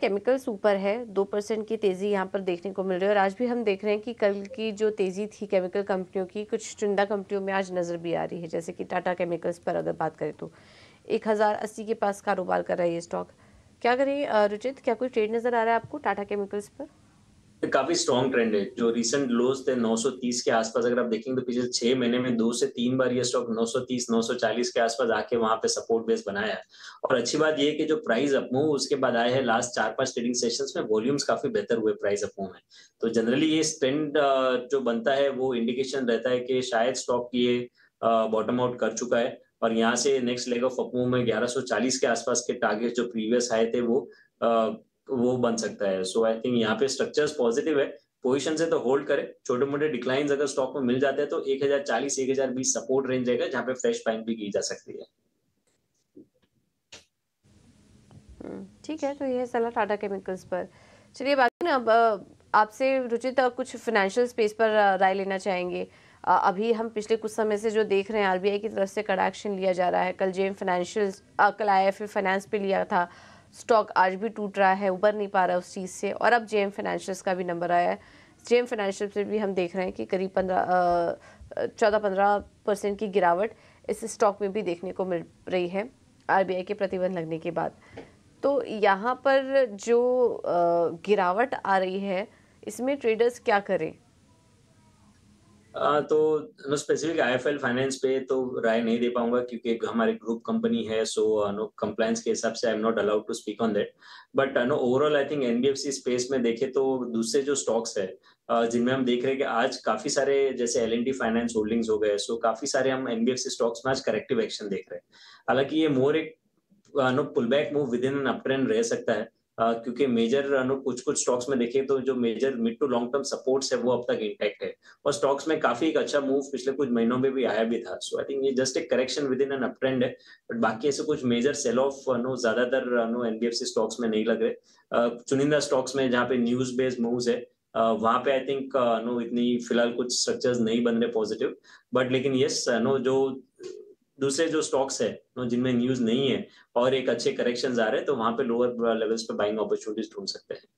Chemicals ऊपर है, 2% की तेज़ी यहाँ पर देखने को मिल रही है और आज भी हम देख रहे हैं कि कल की जो तेज़ी थी केमिकल कंपनियों की, कुछ चुनिंदा कंपनियों में आज नज़र भी आ रही है। जैसे कि टाटा केमिकल्स पर अगर बात करें तो 1080 के पास कारोबार कर रहा है ये स्टॉक। क्या करें रुचित, क्या कोई ट्रेड नज़र आ रहा है आपको टाटा केमिकल्स पर? काफी स्ट्रॉन्ग ट्रेंड है। जो रीसेंट लोज थे 930 के आसपास, अगर आप देखेंगे तो पिछले 6 महीने में 2 से 3 बार ये स्टॉक 930 940 के आसपास आके वहां पे सपोर्ट बेस बनाया है। और अच्छी बात ये है कि जो प्राइस अपमूव उसके बाद आए हैं लास्ट 4-5 ट्रेडिंग सेशंस में, वॉल्यूम्स काफी बेहतर हुए प्राइस अपमूव में। तो जनरली ये ट्रेंड जो बनता है वो इंडिकेशन रहता है कि शायद स्टॉक ये बॉटम आउट कर चुका है और यहाँ से नेक्स्ट लेग ऑफ अपमूव में 1140 के आसपास के टारगेट जो प्रीवियस आए थे वो बन सकता है। सो आई थिंक यहाँ पे स्ट्रक्चर्स पॉजिटिव है। पोजीशन से तो होल्ड करें, छोटे मोटे डिक्लाइंस अगर स्टॉक में मिल जाते हैं तो 1040 1020 सपोर्ट रेंज रहेगा जहां पे फ्रेश बाइंग भी की जा सकती है। ठीक है, तो ये है सलाह टाटा केमिकल्स पर। चलिए बाकी ना अब आपसे रुचित कुछ फाइनेंशियल स्पेस पर राय लेना चाहेंगे। अभी हम पिछले कुछ समय से जो देख रहे हैं आरबीआई की तरफ से कड़ा एक्शन लिया जा रहा है। कल जेएम फाइनेंशियल्स कल आईएफएल फाइनेंस पे लिया था स्टॉक, आज भी टूट रहा है, उबर नहीं पा रहा उस चीज़ से। और अब जेएम फाइनेंशियल्स का भी नंबर आया है। जेएम फाइनेंशियल से भी हम देख रहे हैं कि करीब 14-15% की गिरावट इस स्टॉक में भी देखने को मिल रही है आरबीआई के प्रतिबंध लगने के बाद। तो यहाँ पर जो गिरावट आ रही है, इसमें ट्रेडर्स क्या करें? तो नो स्पेसिफिक आईएफएल फाइनेंस पे तो राय नहीं दे पाऊंगा क्योंकि एक हमारी ग्रुप कंपनी है। सो नो कंप्लायंस के हिसाब से I am not allowed to speak on that. But no overall I think NBFC space में देखें तो दूसरे जो स्टॉक्स है जिनमें हम देख रहे हैं कि आज काफी सारे जैसे एल&टी फाइनेंस होल्डिंग्स हो गए, सो काफी सारे हम एनबीएफसी स्टॉक्स में आज करेक्टिव एक्शन देख रहे हैं। हालांकि ये मोर एक no pull back move within an up trend रह सकता है। क्योंकि मेजर नो कुछ कुछ स्टॉक्स में देखें तो जो major mid to long term supports है वो अब तक इंटैक्ट है। और स्टॉक्स में काफी एक अच्छा मूव पिछले कुछ महीनों में भी आया भी था। सो आई थिंक ये जस्ट एक correction within an up trend है। बट बाकी ऐसे कुछ मेजर सेल ऑफ नो ज्यादातर नो एनबीएफसी स्टॉक्स में नहीं लग रहे। चुनिंदा स्टॉक्स में जहाँ पे न्यूज बेस्ड मूव्स है वहां पे आई थिंक नो इतनी फिलहाल कुछ स्ट्रक्चर्स नहीं बन रहे पॉजिटिव। बट लेकिन यस नो जो दूसरे जो स्टॉक्स है नो जिनमें न्यूज नहीं है और एक अच्छे करेक्शन आ रहे हैं तो वहां पे लोअर लेवल्स पे बाइंग अपॉर्चुनिटीज ढूंढ सकते हैं।